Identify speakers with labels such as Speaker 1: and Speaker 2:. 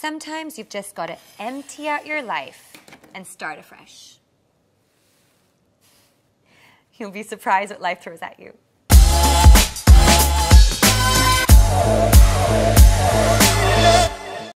Speaker 1: Sometimes you've just got to empty out your life and start afresh. You'll be surprised what life throws at you.